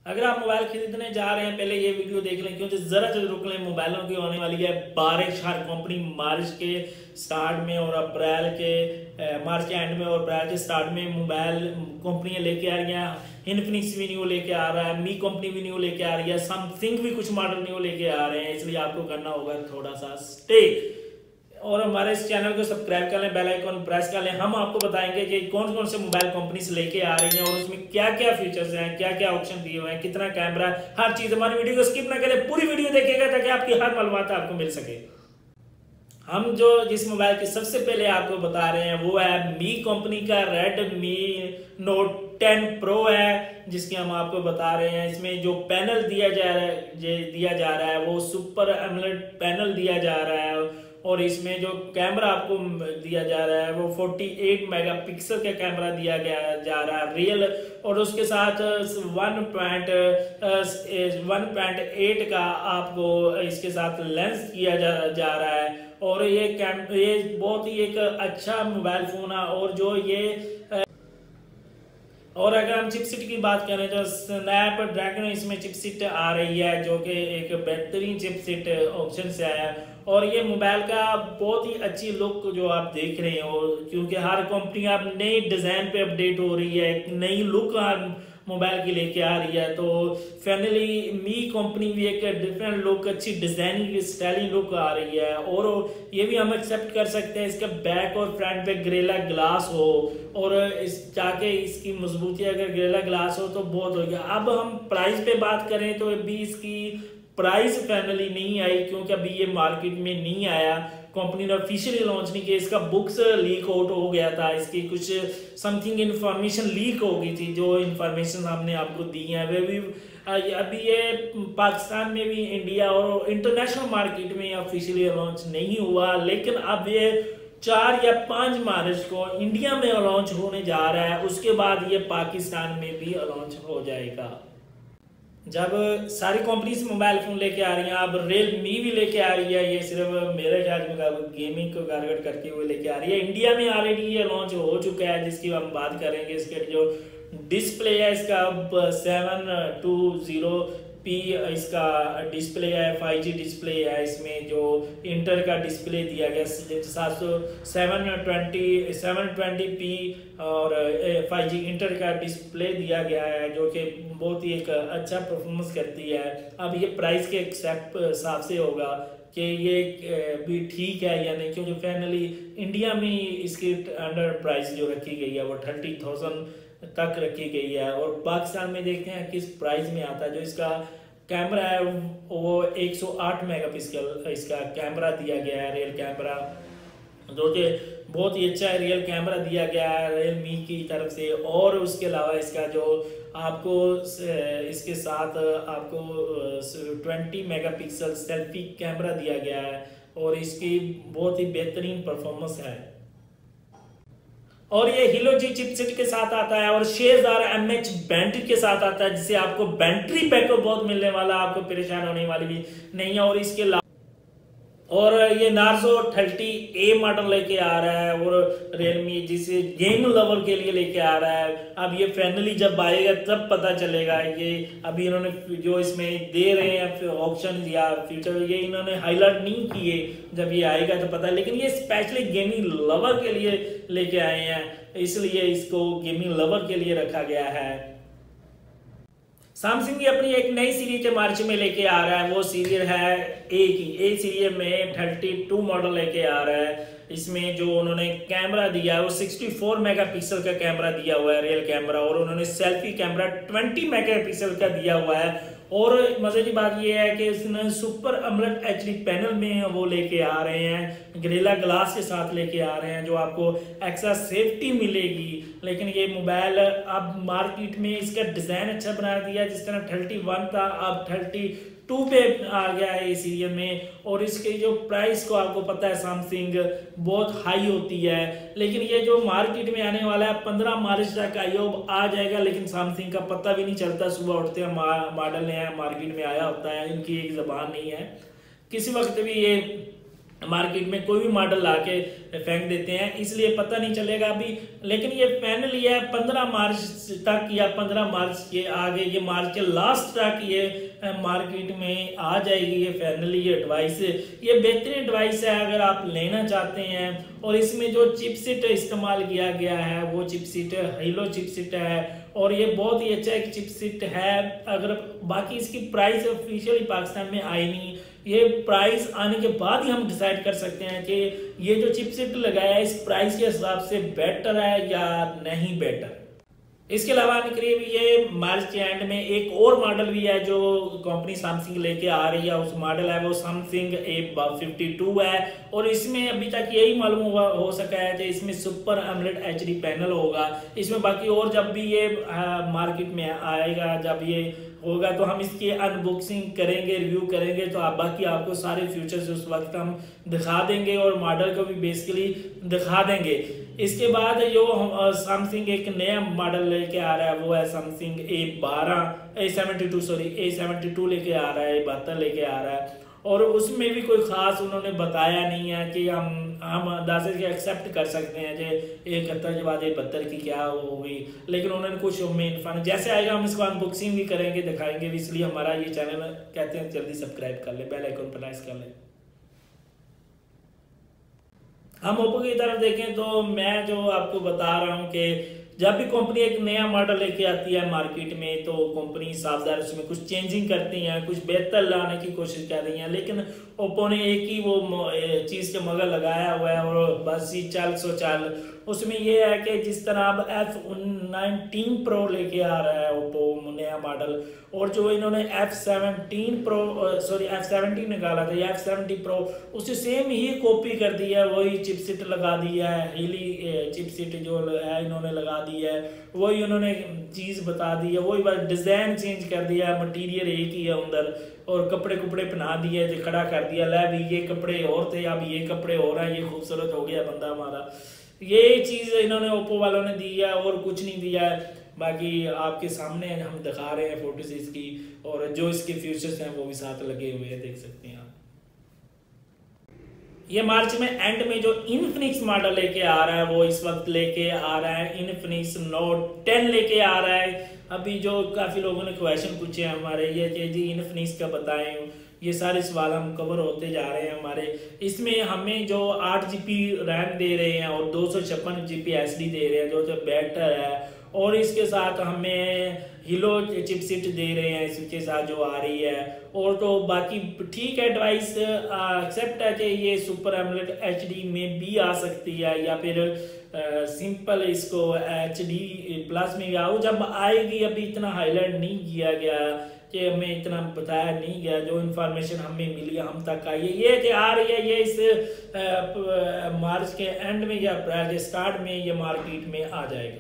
अगर आप मोबाइल खरीदने जा रहे हैं पहले ये वीडियो देख लें, क्योंकि जरा जरा रुक लें। मोबाइलों की होने वाली है बारिश। हर कंपनी मार्च के स्टार्ट में और अप्रैल के मार्च के एंड में और अप्रैल के स्टार्ट में मोबाइल कंपनियां लेके आ रही हैं। इन्फिनिक्स भी न्यू लेके आ रहा है, मी कंपनी भी न्यू लेके आ रही है, समथिंग भी कुछ मॉडल न्यू लेके आ रहे हैं। इसलिए आपको करना होगा थोड़ा सा स्टे और हमारे इस चैनल को सब्सक्राइब कर लें, बेल आइकन प्रेस कर लें। हम आपको बताएंगे कि कौन कौन से मोबाइल कंपनीज लेके आ रही हैं और उसमें क्या क्या फीचर्स हैं, क्या क्या ऑप्शन दिए हुए हैं, कितना कैमरा, हर चीज। हमारी वीडियो को स्किप ना करें, पूरी वीडियो देखिएगा ताकि आपकी हर मालूमात आपको मिल सके। हम जिस मोबाइल की सबसे पहले आपको बता रहे हैं वो है मी कंपनी का रेडमी नोट 10 प्रो है, जिसकी हम आपको बता रहे हैं। इसमें जो पैनल दिया जा रहा है वो सुपर एमोलेड पैनल दिया जा रहा है और इसमें जो कैमरा आपको दिया जा रहा है वो 48 मेगापिक्सल का कैमरा दिया जा रहा है रियल, और उसके साथ 1.8 का आपको इसके साथ लेंस किया जा रहा है। और ये बहुत ही एक अच्छा मोबाइल फोन है। और अगर हम चिपसेट की बात करें तो स्नैपड्रैगन इसमें चिपसेट आ रही है, जो कि एक बेहतरीन चिपसेट ऑप्शन से आया है। और ये मोबाइल का बहुत ही अच्छी लुक जो आप देख रहे हो, क्योंकि हर कंपनी अब नई डिज़ाइन पे अपडेट हो रही है, एक नई लुक मोबाइल की लेके आ रही है। तो फाइनली मी कंपनी भी एक डिफरेंट लुक, अच्छी डिजाइनिंग स्टाइलिंग लुक आ रही है। और ये भी हम एक्सेप्ट कर सकते हैं इसका बैक और फ्रंट पे ग्रेला ग्लास हो, और जाके इसकी मजबूती अगर ग्रेला ग्लास हो तो बहुत हो गया। अब हम प्राइस पे बात करें तो अभी इसकी प्राइस फाइनली नहीं आई, क्योंकि अभी ये मार्केट में नहीं आया, कंपनी ने ऑफिशियली लॉन्च नहीं किया। इसका बुक्स लीक आउट हो गया था, इसकी कुछ समथिंग इंफॉर्मेशन लीक हो गई थी। जो इंफॉर्मेशन हमने आपको दी है वे भी अभी ये पाकिस्तान में भी, इंडिया और इंटरनेशनल मार्केट में ऑफिशियली लॉन्च नहीं हुआ। लेकिन अब ये 4 या 5 मार्च को इंडिया में लॉन्च होने जा रहा है, उसके बाद ये पाकिस्तान में भी लॉन्च हो जाएगा। जब सारी कंपनीज मोबाइल फोन लेके आ रही हैं, अब रियलमी भी लेके आ रही है। ये सिर्फ मेरे ख्याल में गेमिंग को टारगेट करते हुए लेके आ रही है। इंडिया में ऑलरेडी ये लॉन्च हो चुका है, जिसकी हम बात करेंगे। इसके जो डिस्प्ले है इसका 720p इसका डिस्प्ले है, 5G डिस्प्ले है। इसमें जो इंटर का डिस्प्ले दिया गया 720p और 5G इंटर का डिस्प्ले दिया गया है, जो कि बहुत ही एक अच्छा परफॉर्मेंस करती है। अब ये प्राइस के हिसाब से होगा कि ये भी ठीक है या नहीं, क्योंकि फाइनली इंडिया में इसकी अंडर प्राइस जो रखी गई है वो 30,000 तक रखी गई है। और पाकिस्तान में देखते हैं किस प्राइस में आता है। जो इसका कैमरा है वो 108 मेगापिक्सल इसका कैमरा दिया गया है, रियल कैमरा, जो कि बहुत ही अच्छा है। रियल कैमरा दिया गया है रियलमी की तरफ से। और उसके अलावा इसका जो आपको इसके साथ आपको 20 मेगापिक्सल सेल्फी कैमरा दिया गया है, और इसकी बहुत ही बेहतरीन परफॉर्मेंस है। और ये हिलो जी चिपसेट के साथ आता है और 6000 mAh बैटरी के साथ आता है, जिससे आपको बैटरी बैकअप बहुत मिलने वाला, आपको परेशान होने वाली भी नहीं है। और इसके और ये नार्जो 30A मॉडल लेके आ रहा है, और रियलमी जिसे गेम लवर के लिए लेके आ रहा है। अब ये फाइनली जब आएगा तब पता चलेगा। ये अभी इन्होंने जो इसमें दे रहे हैं ऑप्शन या फीचर, ये इन्होंने हाईलाइट नहीं किए, जब ये आएगा तो पता है। लेकिन ये स्पेशली गेमिंग लवर के लिए लेके आए हैं, इसलिए इसको गेमिंग लवर के लिए रखा गया है। सैमसंग अपनी एक नई सीरीज मार्च में लेके आ रहा है, वो सीरीज है ए सीरीज में 32 मॉडल लेके आ रहा है। इसमें जो उन्होंने कैमरा दिया है वो 64 मेगापिक्सल का कैमरा दिया हुआ है, रियल कैमरा, और उन्होंने सेल्फी कैमरा 20 मेगापिक्सल का दिया हुआ है। और मजे की बात यह है कि इसने सुपर एमोलेड एचडी पैनल में वो लेके आ रहे हैं, ग्रेला ग्लास के साथ लेके आ रहे हैं, जो आपको एक्स्ट्रा सेफ्टी मिलेगी। लेकिन ये मोबाइल अब मार्केट में इसका डिजाइन अच्छा बना दिया, जिस तरह 31 था अब 32 पे आ गया है इस सीरीज में। और इसके जो प्राइस को आपको पता है सैमसंग बहुत हाई होती है, लेकिन ये जो मार्केट में आने वाला है 15 मार्च तक आयोग आ जाएगा। लेकिन सैमसंग का पता भी नहीं चलता, सुबह उठते हैं मॉडल नया मार्केट में आया होता है, इनकी एक जबान नहीं है, किसी वक्त भी ये मार्केट में कोई भी मॉडल ला के फेंक देते हैं, इसलिए पता नहीं चलेगा अभी। लेकिन ये फाइनली है 15 मार्च तक या 15 मार्च के आगे, ये मार्च के लास्ट तक ये मार्केट में आ जाएगी। ये फाइनली ये डिवाइस, ये बेहतरीन डिवाइस है अगर आप लेना चाहते हैं। और इसमें जो चिपसेट इस्तेमाल किया गया है वो चिपसेट हीलो चिपसेट है, और ये बहुत ही अच्छा एक चिपसेट है। अगर बाकी इसकी प्राइस ऑफिशियली पाकिस्तान में आई नहीं, ये प्राइस आने के बाद ही हम डिसाइड कर सकते हैं कि ये जो चिपसेट लगाया है इस प्राइस के हिसाब से बेटर है या नहीं बेटर। इसके अलावा करीब ये मार्च के एंड में एक और मॉडल भी है जो कंपनी सैमसंग लेके आ रही है। उस मॉडल है वो सैमसंग A52 है, और इसमें अभी तक यही मालूम हो सका है कि इसमें सुपर एमोलेड एचडी पैनल होगा। इसमें बाकी और जब भी ये मार्केट में आएगा, जब ये होगा तो हम इसकी अनबॉक्सिंग करेंगे, रिव्यू करेंगे, तो आप बाकी आपको सारे फीचर्स उस वक्त हम दिखा देंगे और मॉडल को भी बेसिकली दिखा देंगे। इसके बाद जो सैमसंग एक नया मॉडल लेके आ रहा है वो है सैमसंग A72 लेके आ रहा है, A72 लेके आ रहा है। और उसमें भी कोई खास उन्होंने बताया नहीं है कि हम अंदाजे से एक्सेप्ट कर सकते हैं कि 71 के बाद 72 की क्या होगी, लेकिन उन्होंने कुछ में जैसे आएगा हम इसको अनबॉक्सिंग भी करेंगे, दिखाएंगे भी। इसलिए हमारा ये चैनल कहते हैं जल्दी सब्सक्राइब कर ले, बेल आइकन पर प्रेस कर ले। हम ओप्पो की तरफ देखें तो मैं जो आपको बता रहा हूँ कि जब भी कंपनी एक नया मॉडल लेके आती है मार्केट में तो कंपनी साफदार उसमें कुछ चेंजिंग करती हैं, कुछ बेहतर लाने की कोशिश कर रही हैं। लेकिन ओप्पो ने एक ही वो चीज़ के मगर लगाया हुआ है और बस ही चल सो चल। उसमें ये है कि जिस तरह अब F19 Pro लेके आ रहा है ओप्पो नया मॉडल, और जो इन्होंने F17 निकाला था या F70 Pro, उसे सेम ही कॉपी कर दिया है, वही चिपसेट लगा दिया है, हीली चिपसेट जो है इन्होंने लगा दी है, वही उन्होंने चीज़ बता दी है, वही बस डिज़ाइन चेंज कर दिया है, मटीरियल एक ही है अंदर, और कपड़े पहना दिए थे, खड़ा कर दिया, लै भी ये कपड़े और थे अब ये कपड़े और हैं, ये खूबसूरत हो गया बंदा हमारा। ये चीज़ इन्होंने ओप्पो वालों ने दी है और कुछ नहीं दिया है। बाकी आपके सामने हम दिखा रहे हैं फोटोज इसकी, और जो इसके फीचर्स हैं वो भी साथ लगे हुए हैं, देख सकते हैं आप। ये मार्च में एंड में जो इन्फिनिक्स मॉडल लेके आ रहा है वो इस वक्त लेके आ रहा है इन्फिनिक्स नोट 10 लेके आ रहा है। अभी जो काफ़ी लोगों ने क्वेश्चन पूछे हैं हमारे, ये कि जी इन्फिनिक्स का बताएं, ये सारे सवाल हम कवर होते जा रहे हैं हमारे। इसमें हमें जो 8 GB रैम दे रहे हैं और 256 GB SD दे रहे हैं जो बेटर है, और इसके साथ हमें हीलो चिपसेट दे रहे हैं इसके साथ जो आ रही है। और तो बाकी ठीक है, डिवाइस एक्सेप्ट है कि ये सुपर एमोलेड HD में भी आ सकती है या फिर सिंपल इसको HD प्लस में भी आओ जब आएगी। अभी इतना हाईलाइट नहीं किया गया कि हमें इतना बताया नहीं गया, जो इन्फॉर्मेशन हमें मिली हम तक आई है ये कि आ रही है, ये इस मार्च के एंड में या अप्रैल के स्टार्ट में ये मार्केट में आ जाएगा।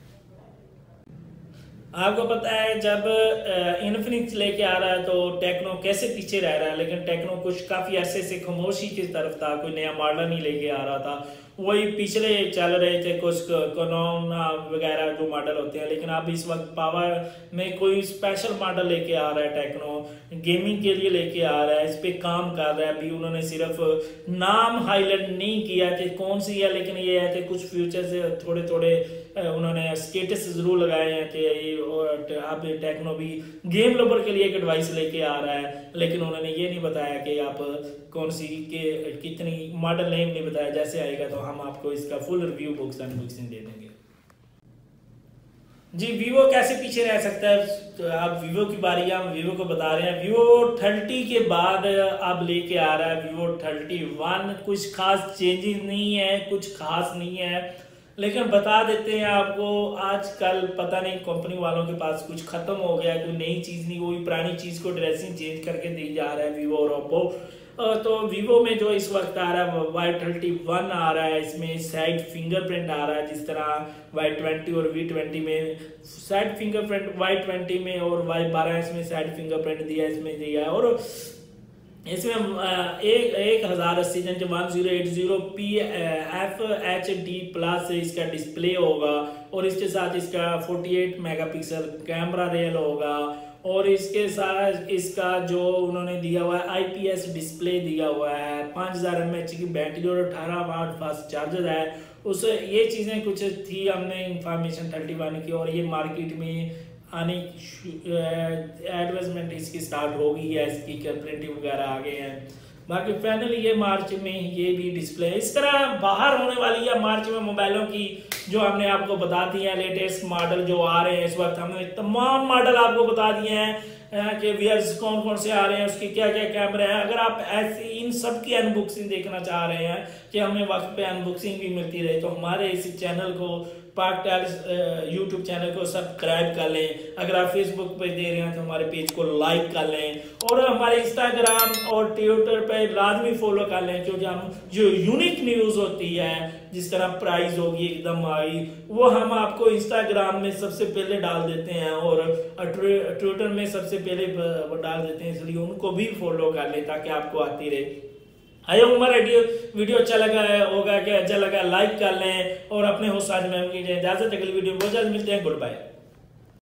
आपको पता है जब इन्फिनिक्स लेके आ रहा है तो टेक्नो कैसे पीछे रह रहा है, लेकिन टेक्नो कुछ काफ़ी अरसे से खामोशी की तरफ था, कोई नया मॉडल नहीं लेके आ रहा था, वही पिछले चल रहे थे कुछ कोरोना वगैरह जो मॉडल होते हैं। लेकिन अब इस वक्त पावर में कोई स्पेशल मॉडल लेके आ रहा है, टेक्नो गेमिंग के लिए लेके आ रहा है, इस पर काम कर रहा है। अभी उन्होंने सिर्फ नाम हाईलाइट नहीं किया कि कौन सी है, लेकिन ये है कि कुछ फ्यूचर्स थोड़े थोड़े उन्होंने स्टेटस जरूर लगाए हैं कि अब टेक्नो भी गेम लवर के लिए एक डिवाइस लेके आ रहा है, लेकिन उन्होंने ये नहीं बताया कि आप कौन सी के कितनी मॉडल नेम नहीं बताया। जैसे आएगा तो हम आपको इसका फुल रिव्यू बुक्स अनबॉक्सिंग दे देंगे। जी वीवो कैसे पीछे रह सकता है, तो आप वीवो की बारी हम वीवो को बता रहे हैं। वीवो 30 के बाद अब लेके आ रहा है वीवो 31। कुछ खास चेंजेस नहीं है, कुछ खास नहीं है, लेकिन बता देते हैं आपको। आजकल पता नहीं कंपनी वालों के पास कुछ खत्म हो गया, कोई नई चीज़ नहीं, कोई पुरानी चीज़ को ड्रेसिंग चेंज करके दी जा रहा है वीवो और ओप्पो। तो वीवो में जो इस वक्त आ रहा है Y31 आ रहा है, इसमें साइड फिंगरप्रिंट आ रहा है, जिस तरह Y20 और V20 में साइड फिंगरप्रिंट, Y20 में और Y12 इसमें साइड फिंगरप्रिंट दिया, इसमें दिया। और इसमें 1000 सीजन के 1080 PFHD प्लस इसका डिस्प्ले होगा और इसके साथ इसका 48 मेगापिक्सल कैमरा रेल होगा और इसके साथ इसका जो उन्होंने दिया हुआ है IPS डिस्प्ले दिया हुआ है, 5000 mAh की बैटरी और 18 वाट फास्ट चार्जर है। उस ये चीज़ें कुछ थी, हमने इंफॉर्मेशन 31 की, और ये मार्केट में आने एडवर्टाइजमेंट इसकी स्टार्ट हो गई है, इसकी प्रिंटिंग वगैरह आ गए हैं। बाकी फाइनली ये मार्च में ये भी डिस्प्ले इस तरह बाहर होने वाली है मार्च में मोबाइलों की, जो हमने आपको बता दी है। लेटेस्ट मॉडल जो आ रहे हैं इस वक्त, हमने तमाम मॉडल आपको बता दिए हैं कि वियर्स कौन कौन से आ रहे हैं, उसके क्या क्या कैमरे हैं। अगर आप ऐसी इन सब की अनबॉक्सिंग देखना चाह रहे हैं कि हमें वक्त पे अनबॉक्सिंग भी मिलती रहे, तो हमारे इस चैनल को पाक टाइल्स यूट्यूब चैनल को सब्सक्राइब कर लें। अगर आप फेसबुक पे दे रहे हैं तो हमारे पेज को लाइक कर लें और हमारे इंस्टाग्राम और ट्विटर पे लाजमी फॉलो कर लें, क्योंकि हम जो यूनिक न्यूज़ होती है, जिस तरह प्राइस होगी एकदम आई, वो हम आपको इंस्टाग्राम में सबसे पहले डाल देते हैं और ट्विटर में सबसे पहले डाल देते हैं, इसलिए उनको भी फॉलो कर लें ताकि आपको आती रहे। आई होप हमारा वीडियो अच्छा लगा होगा, कि अच्छा लगा लाइक कर लें और अपने होस्ट आज में इजाजत, अगली वीडियो में बहुत जल्द मिलते हैं। Good bye.